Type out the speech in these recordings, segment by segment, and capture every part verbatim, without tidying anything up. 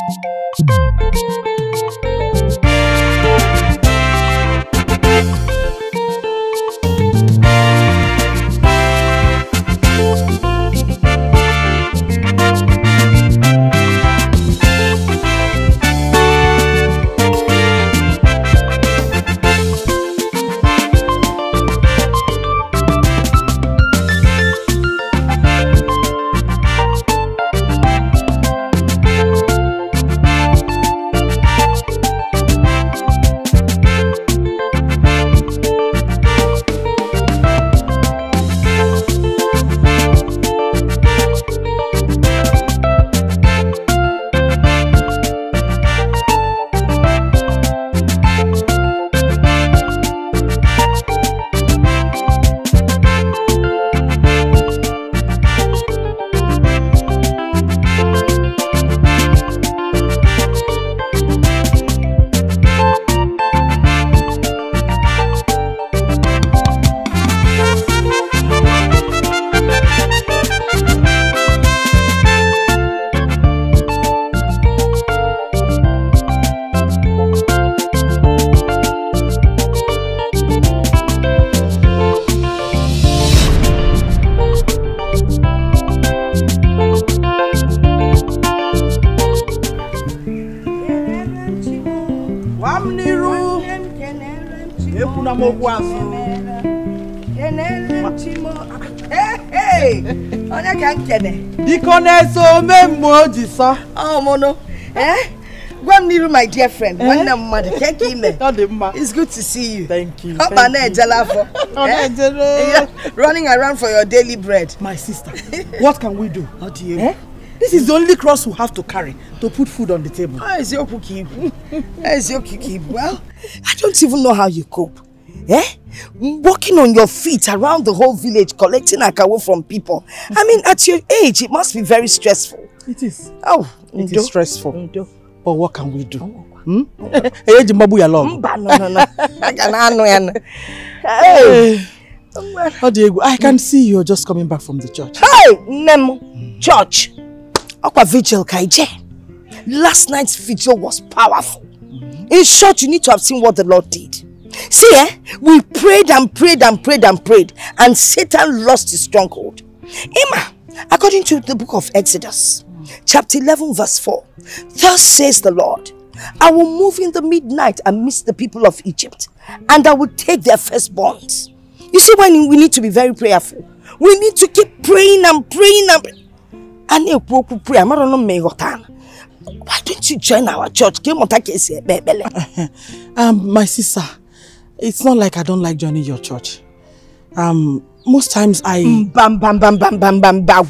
So memoji sir. Oh mono. Eh? One near my dear friend. One eh? Mother. It's good to see you. Thank you. How about eh? Running around for your daily bread. My sister, what can we do? How do you? Eh? This is the only cross we have to carry to put food on the table. How is your cookie? How is your cookie? Well, I don't even know how you cope. Eh? Walking on your feet around the whole village, collecting akawo from people. I mean, at your age, it must be very stressful. It is. Oh, it is stressful. Ndo. But what can we do? Hmm? Hey, no, no, no. Hey. How do you go? I can see you're just coming back from the church. Hey, Nemo. Church. Aqua vigil kaije. Last night's vigil was powerful. In short, you need to have seen what the Lord did. See, eh? We prayed and prayed and prayed and prayed, and Satan lost his stronghold. Emma, according to the book of Exodus, chapter eleven, verse four, thus says the Lord, I will move in the midnight amidst the people of Egypt, and I will take their firstborns. You see, when we need to be very prayerful, we need to keep praying and praying and praying. And why don't you join our church? Um, my sister, it's not like I don't like joining your church. Um, most times I... Bam, bam, bam, bam, bam, bam, bam.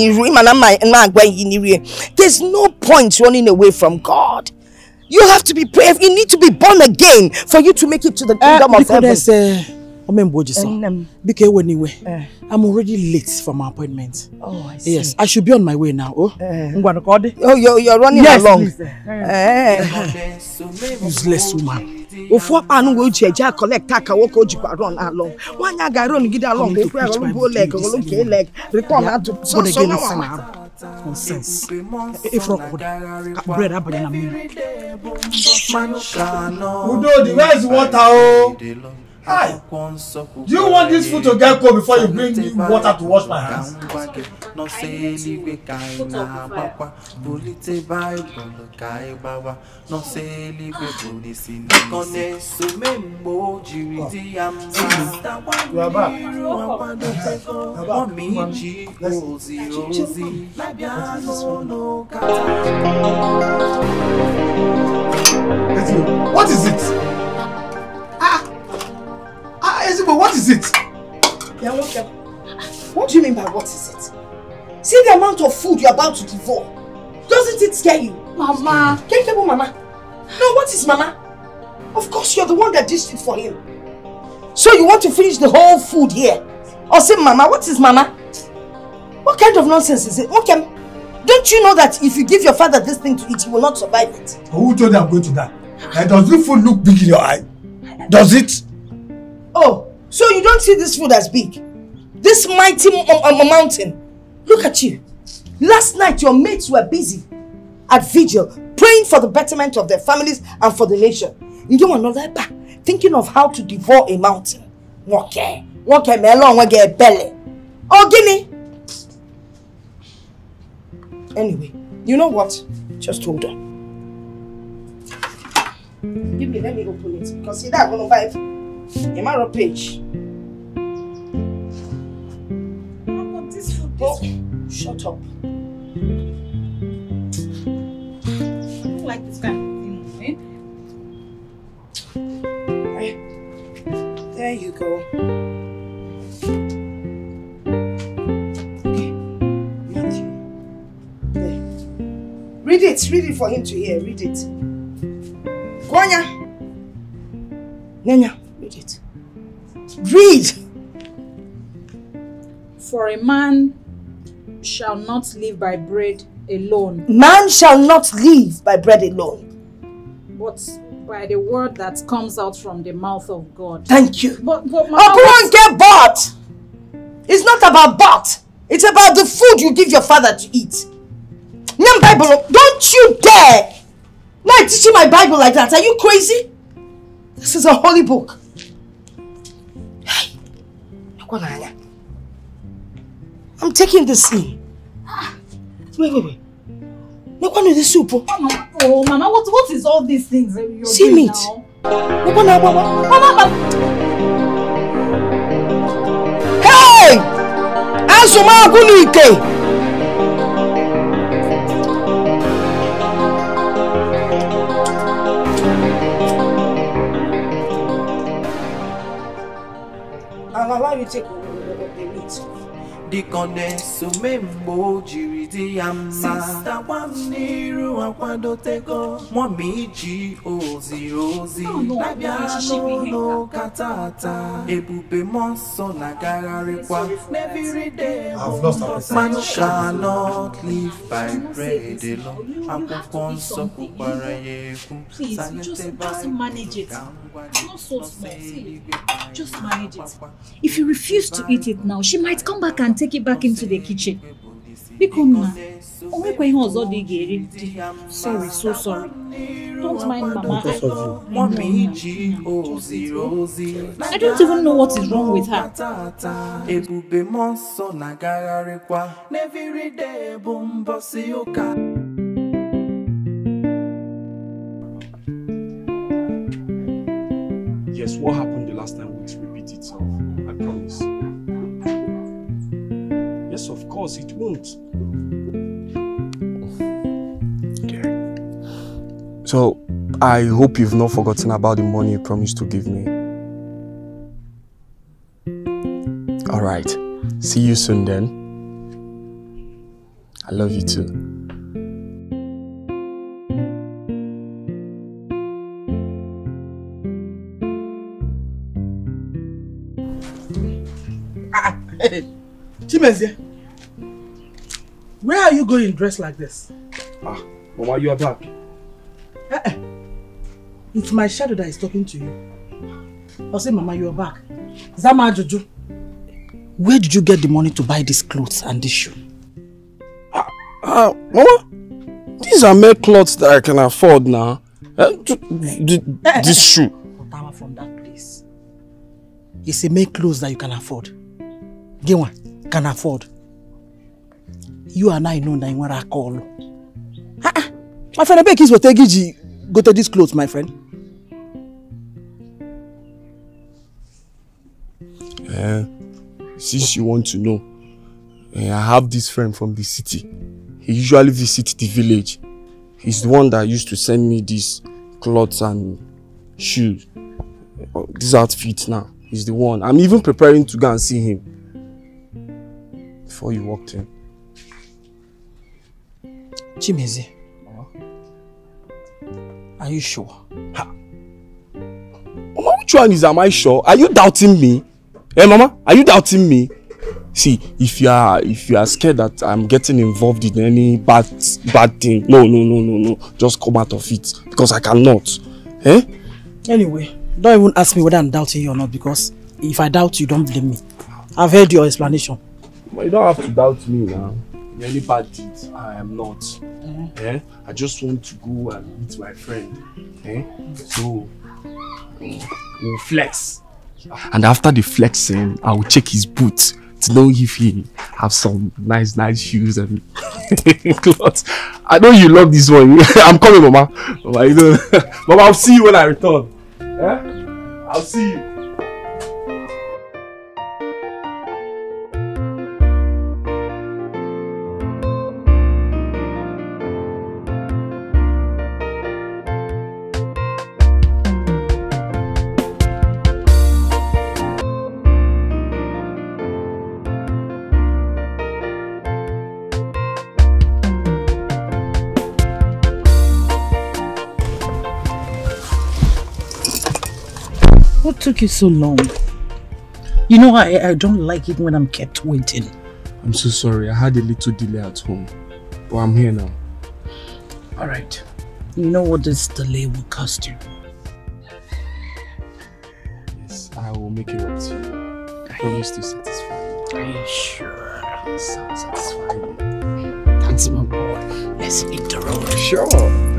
There's no point running away from God. You have to be prayerful. You need to be born again for you to make it to the kingdom uh, of heaven. Uh, I'm already late for my appointment. Oh, I see. Yes, I should be on my way now. Oh, uh, oh you're, you're running yes, along. Uh, useless woman. If what I know, you collect taka walk run along. One I got run get along. Go leg, go leg. Return to so so nonsense. If rock bread up and Udo, where's water? Oh. Hi. Do you want this food to get cold before you bring me water to wash my hands? You are back. What is it? Ah! Ah, Ezigbo, what is it? Yeah, okay. What do you mean by what is it? See the amount of food you're about to devour. Doesn't it scare you? Mama. Can you tell Mama? No, what is Mama? Of course, you're the one that dished it for him. So you want to finish the whole food here? Or say, Mama, what is Mama? What kind of nonsense is it? Okay. Don't you know that if you give your father this thing to eat, he will not survive it? Who told you I'm going to die? Uh, does the food look big in your eye? Does it? Oh, so you don't see this food as big? This mighty mountain. Look at you. Last night your mates were busy. at vigil, praying for the betterment of their families and for the nation. You don't want another thinking of how to devour a mountain. Okay. Okay, me alone will get belly. Oh, Guinea. Anyway, you know what? Just hold on. Give me, let me open it. Because see that I'm gonna buy it. A matter page. But this food, this Oh, shut up. I don't like this kind of thing, eh? There you go. Okay. Matthew. There. Read it. Read it for him to hear. Read it. Gwanya. Nenya. Read it. Read. For a man shall not live by bread alone, Man shall not live by bread alone. but by the word that comes out from the mouth of God. Thank you. But, but Oh, Mama, go and get bought. It's not about bought. It's about the food you give your father to eat. Nyam Bible, don't you dare! Now I'm teaching my Bible like that. Are you crazy? This is a holy book. Hey, I'm taking this in. Wait, wait, wait. No one is the soup. Mama, oh, Mama, what, what is all these things that you're See doing meat. now? No one, no one, Mama, Mama. hey! Asuma Gunike! I'll allow you to take the meat. The goddess of Membo Jiridi Yama Sister Wamiru Akwado Tego Mwami G O zero zero Nabiano no Katata Ebube Monso Nagararekwa Every day I've lost appetite. Man shall not live by bread alone. Akwonso Kuparayeku Please, just, just manage it. It's not so small. See, just manage it. If you refuse to eat it now, she might come back and take it back into the kitchen. Become sorry, so sorry. Don't mind Mama. I, I don't even know what is wrong with her. Yes, what happened the last time will repeat itself. I promise. Yes, of course, it won't. Okay. So, I hope you've not forgotten about the money you promised to give me. Alright. See you soon then. I love you too. Hey, Chimezie, where are you going dressed like this? Ah, Mama, you are back. Uh -uh. It's my shadow that is talking to you. I'll say, Mama, you are back. Zama Jojo, where did you get the money to buy these clothes and this shoe? Ah, uh, Mama, these are mere clothes that I can afford now. Uh, this shoe. Otawa from that place. It's a mere clothes that you can afford. Get one, can afford. You and I know that you want to call. Ah, my friend, I beg you to take you go to these clothes, my friend. Uh, since you want to know, uh, I have this friend from the city. He usually visits the village. He's the one that used to send me these clothes and shoes. Uh, these outfits now. He's the one. I'm even preparing to go and see him. Before you walked in. Chimezie, are you sure? Ha. Mama, which one is am I sure? Are you doubting me? Hey, Mama, are you doubting me? See, if you are if you are scared that I'm getting involved in any bad bad thing, no, no, no, no, no, just come out of it because I cannot. Eh? Anyway, don't even ask me whether I'm doubting you or not, because if I doubt you, don't blame me. I've heard your explanation. Well, you don't have to doubt me now. in any bad deeds. I am not. Mm-hmm. eh? I just want to go and meet my friend. Eh? So, we'll flex. And after the flexing, I will check his boots to know if he have some nice, nice shoes and clothes. I know you love this one. I'm coming, Mama. Mama, you know, Mama, I'll see you when I return. Eh? I'll see you. What took you so long? You know, I, I don't like it when I'm kept waiting. I'm so sorry. I had a little delay at home. But I'm here now. Alright. You know what this delay will cost you? Yes, I will make it up to you. I promise to satisfy you. Are you sure? Yes, I'll satisfy you. That's my boy. Let's hit the road. Sure.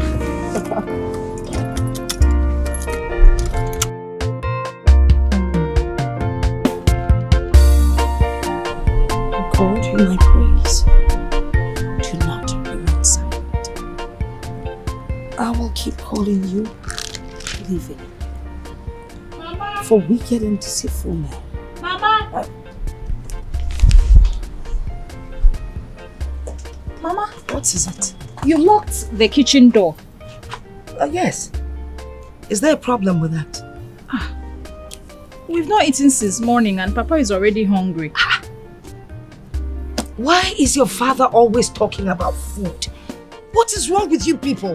God, hear my praise. Do not remain silent. I will keep calling you, believing. Mama! For wicked and deceitful men. Mama! Uh, Mama! What is it? You locked the kitchen door. Uh, yes. Is there a problem with that? Ah. We've not eaten since morning and Papa is already hungry. Ah. Why is your father always talking about food? What is wrong with you people?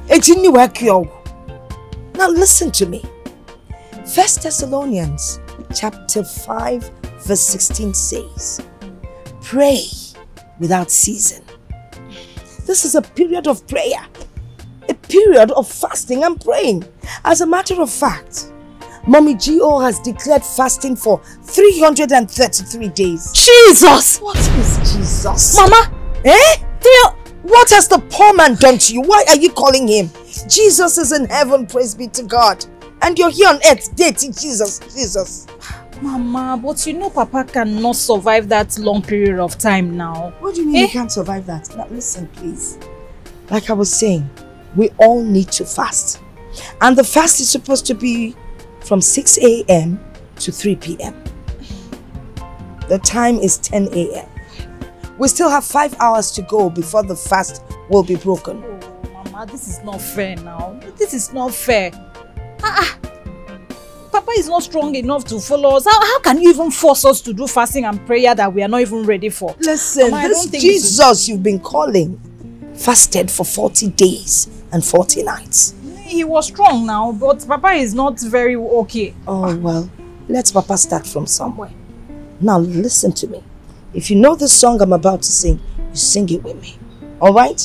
Now listen to me. First Thessalonians chapter five verse sixteen says, pray without ceasing. This is a period of prayer, a period of fasting and praying. As a matter of fact, Mommy G O has declared fasting for three hundred thirty-three days. Jesus! What is Jesus? Mama! Eh? What has the poor man done to you? Why are you calling him? Jesus is in heaven, praise be to God. And you're here on earth dating Jesus. Jesus. Mama, but you know Papa cannot survive that long period of time now. What do you mean eh? you can't survive that? Now listen, please. Like I was saying, we all need to fast. And the fast is supposed to be from six A M to three P M The time is ten A M We still have five hours to go before the fast will be broken. Oh, Mama, this is not fair now. This is not fair. Ah, Papa is not strong enough to follow us. How, how can you even force us to do fasting and prayer that we are not even ready for? Listen, Mama, this Jesus you've been calling fasted for forty days and forty nights. He was strong now, but Papa is not very okay. Oh, well, let Papa start from somewhere. Now listen to me. If you know the song I'm about to sing, you sing it with me. Alright?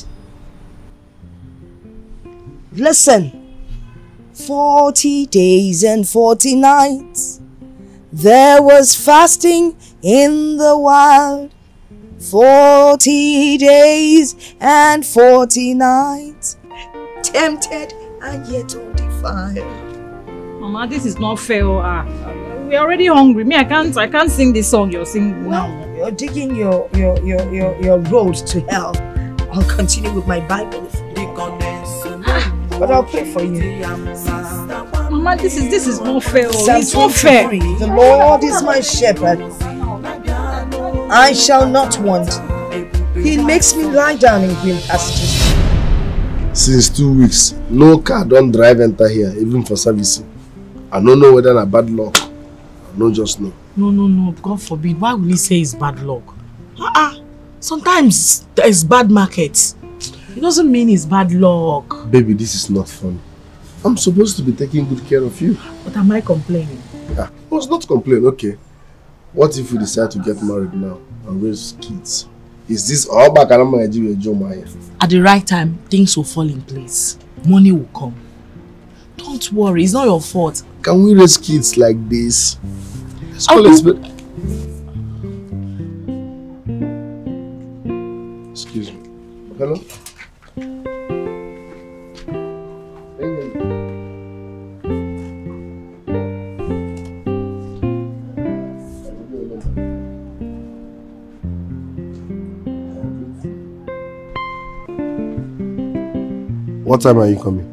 Listen. Forty days and forty nights there was fasting in the wild. Forty days and forty nights tempted and yet undefiled. Mama, this is not fair. Ah, we're already hungry. Me, I can't I can't sing this song you're singing Well, now. you're digging your, your, your, your, your road to hell. I'll continue with my Bible if you want. But I'll pray for you. Mama, this is this is not fair. Psalm It's not fair. twenty-three, the Lord is my shepherd. I shall not want. He makes me lie down in green pastures. Since two weeks, no car don't drive enter here, even for servicing. I don't know whether it's bad luck. I don't just know. No, no, no. God forbid. Why will he say it's bad luck? Uh-uh. Sometimes there's bad markets. It doesn't mean it's bad luck. Baby, this is not funny. I'm supposed to be taking good care of you. But am I complaining? Yeah, I was not complaining, okay. What if we decide to get married now and raise kids? Is this all back and I'm going to do a job? At the right time, things will fall in place. Money will come. Don't worry, it's not your fault. Can we raise kids like this? Let's call do... it... Hello? What time are you coming?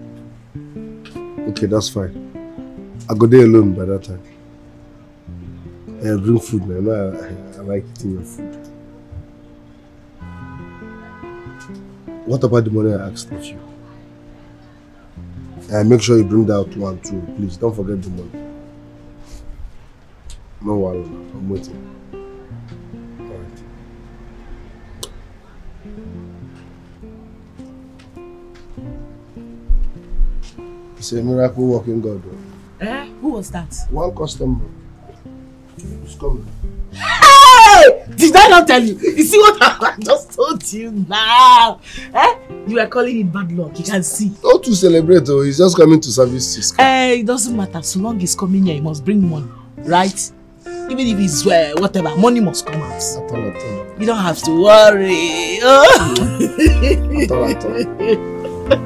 Okay, that's fine. I'll go there alone by that time. I'll bring food, man. I, I like eating your food. What about the money I asked of you? And make sure you bring that out one too. Please, don't forget the money. No worry, I'm waiting. It's a miracle working God. Though. Eh? Who was that? One customer. Who's coming? Hey! Did I not tell you? You see what I just told you now? Eh? You were calling it bad luck. You can see. Not to celebrate, though. He's just coming to service his car. Eh, it doesn't matter. So long he's coming here, he must bring money. Right? Even if it's uh, whatever, money must come out. At all, at all. You don't have to worry. Oh. At all, at all.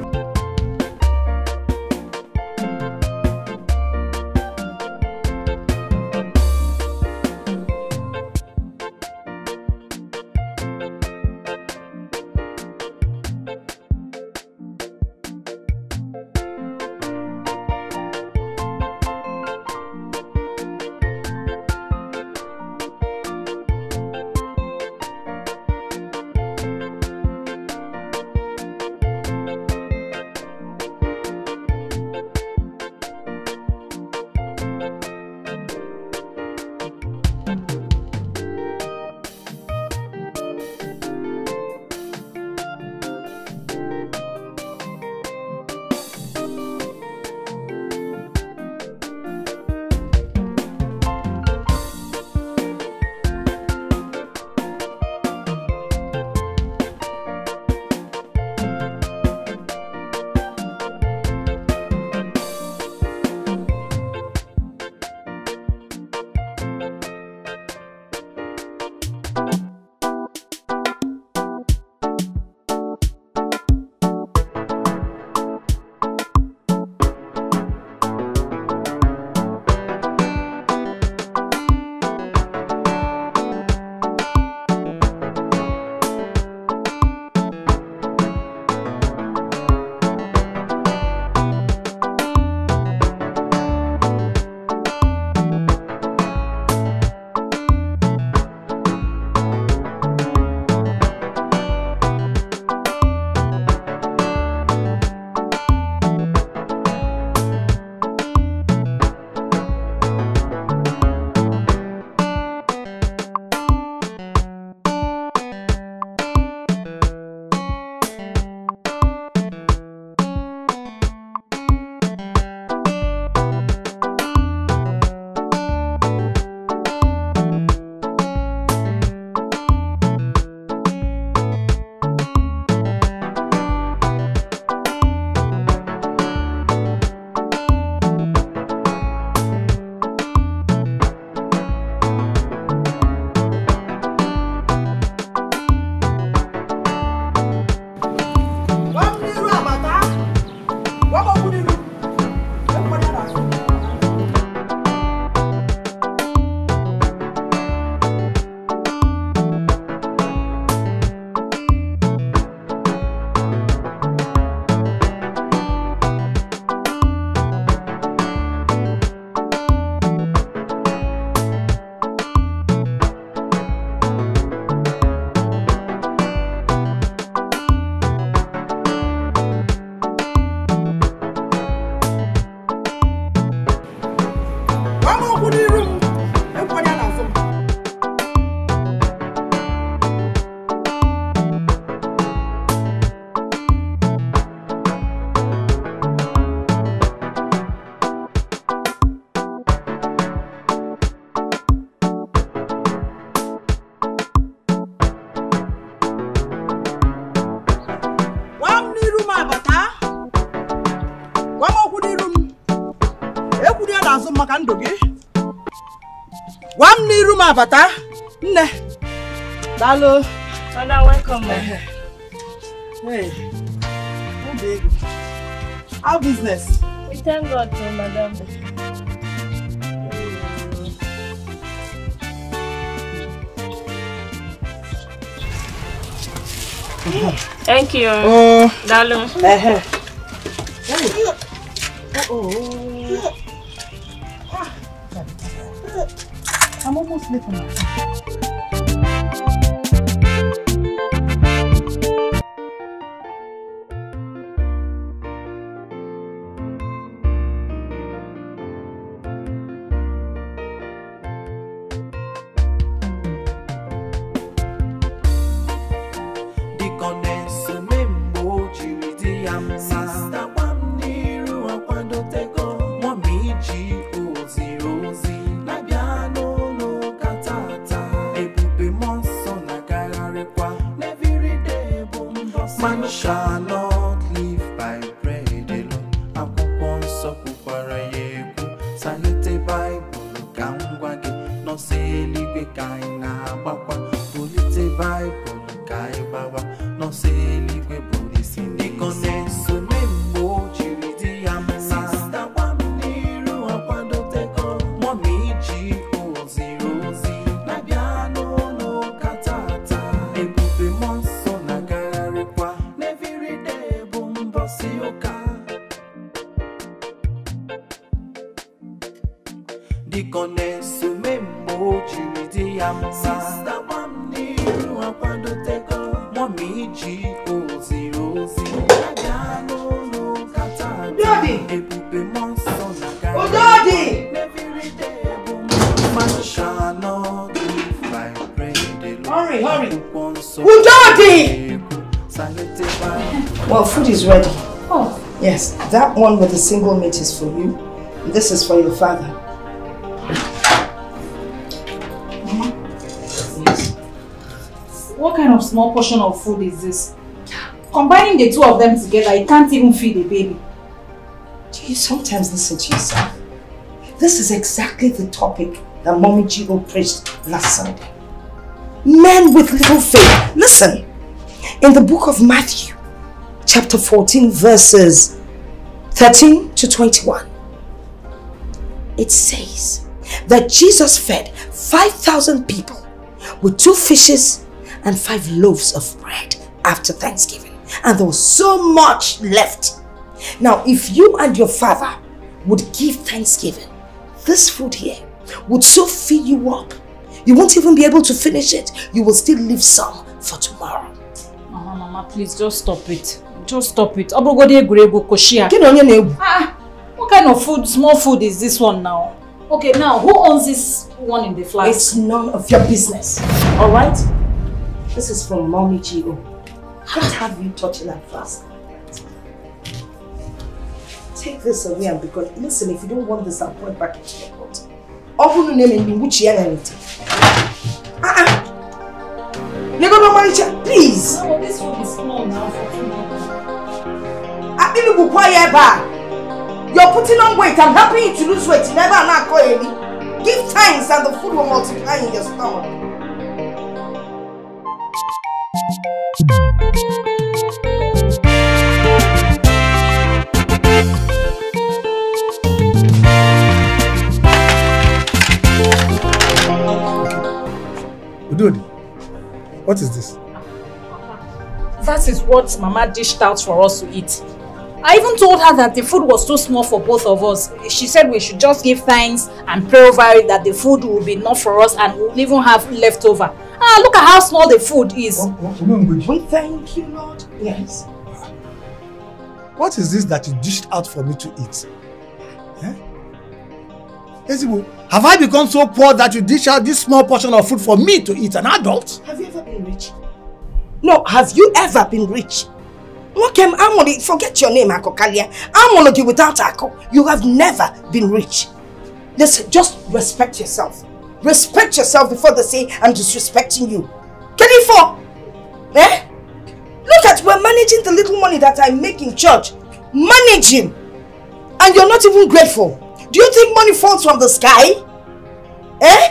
One new room abata. Ne. Hello. Father, welcome. Hey, oh baby. How business? We thank God for Madam. Thank you. Oh, darling. Uh-huh. Oh, oh. I'm almost late for my Man shall not live by bread alone. Akwụkwọ nsọ kwukwara ya ekwu. Salite Bible ka ngwa gị. Nọọsụ eluigwe ka anyị na-agbakwa. Bulite Bible ka anyị gbawa. Nọọsụ eluigwe bụ isi n'iko na-eso mgbe o jiri di ya mma. Sista gwa m n'iru akwadotego. Mọmị ji oziri ozi. Na-abịa n'ụlọ ụka tata. Ebube mmụọ nsọ na-agagharịkwa. Dikonesu membo jiri di ya mma. Sista gbam n'iru akwadotego. Mọmị ji oziri ozi. Abịa n'ụlọ ụka tata. Ebube mmụọ nsọ na-agagharị. Man shall not live by bread alone. Hurry, hurry. Udodi! Well, food is ready. Oh. Yes, that one with the single meat is for you. This is for your father. Mama? Yes. What kind of small portion of food is this? Combining the two of them together, you can't even feed a baby. Do you sometimes listen to yourself? This is exactly the topic that Mommy Jigo preached last Sunday. Men with little faith. Listen, in the book of Matthew, chapter fourteen, verses thirteen to twenty-one, it says that Jesus fed five thousand people with two fishes and five loaves of bread after Thanksgiving. And there was so much left. Now, if you and your father would give Thanksgiving, this food here would so fill you up. You won't even be able to finish it. You will still leave some for tomorrow. Mama, Mama, please just stop it. Just stop it. Ah, what kind of food, small food is this one now? Okay, now, who owns this one in the flask? It's none of your business. Alright? This is from Mommy Jigo. Can't have you touching that flask. Take this away and because, listen, if you don't want this, I'll put it back into your pot. Open your name and be which year anything. Ah ah! You go to Maricha, please! No, this food is small now for two people. I didn't go quiet back. You're putting on weight. I'm helping you to lose weight. You never not call any. Give thanks and the food will multiply in your stomach. Udodi, what is this? That is what Mama dished out for us to eat. I even told her that the food was too small for both of us. She said we should just give thanks and pray over it that the food will be enough for us and we'll even have leftover. Ah, look at how small the food is. We thank you, Lord. Yes. What is this that you dished out for me to eat? Eh? Ezibo, have I become so poor that you dish out this small portion of food for me to eat, an adult? Have you ever been rich? No, have you ever been rich? Okay, Amoni, forget your name, Akokalia. Amoni without Ako. You have never been rich. Listen, just respect yourself. Respect yourself before they say I'm disrespecting you. Get it for? Eh? Look at, we're managing the little money that I make in church. Managing. And you're not even grateful. Do you think money falls from the sky? Eh?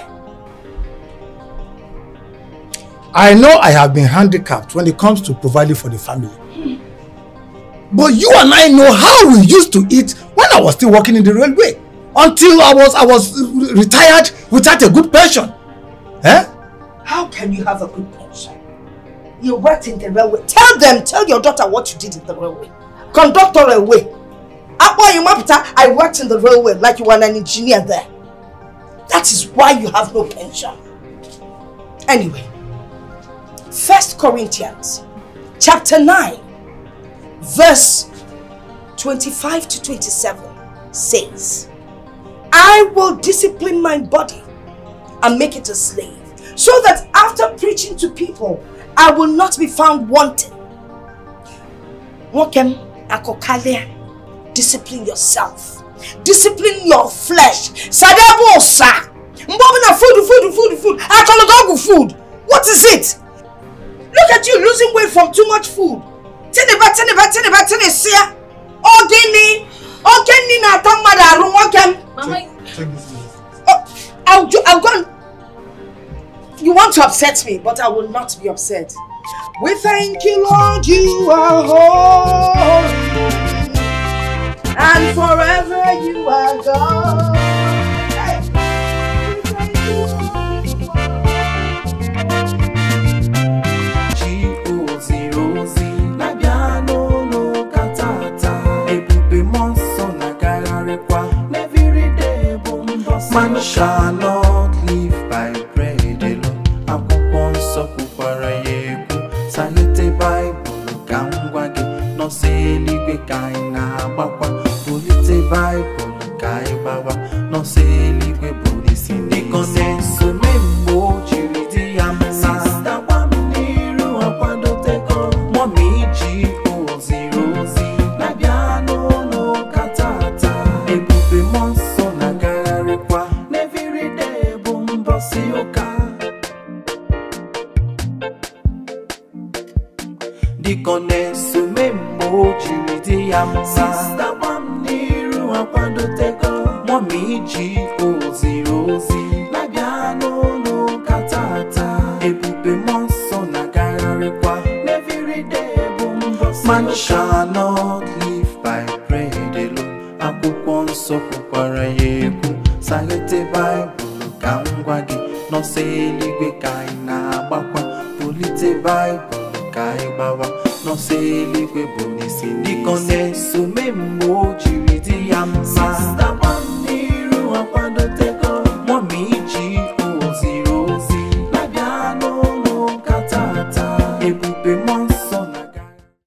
I know I have been handicapped when it comes to providing for the family. But you and I know how we used to eat when I was still working in the railway. Until I was I was retired without a good pension. Eh? How can you have a good pension? You worked in the railway. Tell them, tell your daughter what you did in the railway. Conductor railway. I worked in the railway like you were an engineer there. That is why you have no pension. Anyway, First Corinthians chapter nine verse twenty-five to twenty-seven says, I will discipline my body and make it a slave, so that after preaching to people, I will not be found wanting. Wokem akokalia. Discipline yourself. Discipline your flesh. Sadabosa. Mbobina food, food, food, food. Akologogu food. What is it? Look at you losing weight from too much food. Teneba, teneba, teneba, tenesia. Ogini. Ogini na tamada aru wokem. Mama. Oh, I'll, I'll go and... You want to upset me, but I will not be upset. We thank you, Lord, you are holy. And forever you are God. Man shall not live by bread alone. Akupon soku para yeku. Salute Bible kangwage. No se ligwe kaina bakwa. Polite Bible kai bawa. No se ligwe polisi ni kone. So membo chiridi amsa. Sister wamiru apando teko. Mommy G O zero Z. Nabiano no katata. Ebupe monso na garare kwa. Every day boom bossy oka. Dikone su membo chiridi amsa. Sister wamiru apando teko. Mommy G O zero Z. Nabiano no katata. Ebupe monso na garare kwa. Every day boom bossy. Man shall not live by bread alone. Akupon soku para yeku. Salete Bible kangwage. No se ligwe kaina bakwa. Polite Bible kai bawa. No se ligwe bonisi nikone su membo chiridi amsa. Sister wamiru apando teko. Mommy G